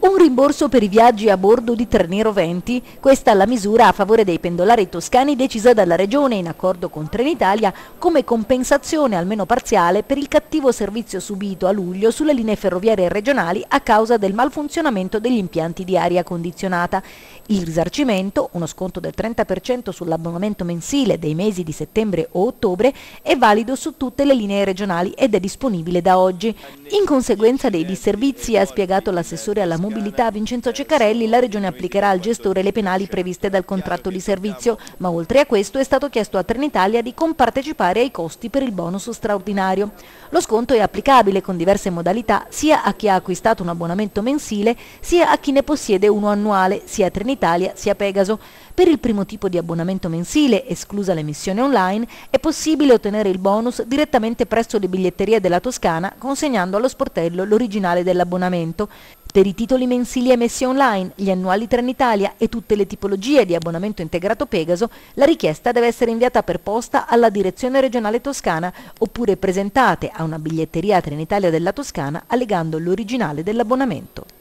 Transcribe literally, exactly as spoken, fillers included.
Un rimborso per i viaggi a bordo di treni roventi. Questa è la misura a favore dei pendolari toscani decisa dalla Regione in accordo con Trenitalia come compensazione almeno parziale per il cattivo servizio subito a luglio sulle linee ferroviarie regionali a causa del malfunzionamento degli impianti di aria condizionata. Il risarcimento, uno sconto del trenta per cento sull'abbonamento mensile dei mesi di settembre o ottobre, è valido su tutte le linee regionali ed è disponibile da oggi. In conseguenza dei disservizi, ha spiegato l'assessore alla mobilità Vincenzo Ceccarelli, la Regione applicherà al gestore le penali previste dal contratto di servizio, ma oltre a questo è stato chiesto a Trenitalia di compartecipare ai costi per il bonus straordinario. Lo sconto è applicabile con diverse modalità sia a chi ha acquistato un abbonamento mensile sia a chi ne possiede uno annuale, sia a Trenitalia sia a Pegaso. Per il primo tipo di abbonamento mensile, esclusa l'emissione online, è possibile ottenere il bonus direttamente presso le biglietterie della Toscana consegnando allo sportello l'originale dell'abbonamento. Per i titoli mensili emessi online, gli annuali Trenitalia e tutte le tipologie di abbonamento integrato Pegaso, la richiesta deve essere inviata per posta alla Direzione Regionale Toscana oppure presentate a una biglietteria Trenitalia della Toscana allegando l'originale dell'abbonamento.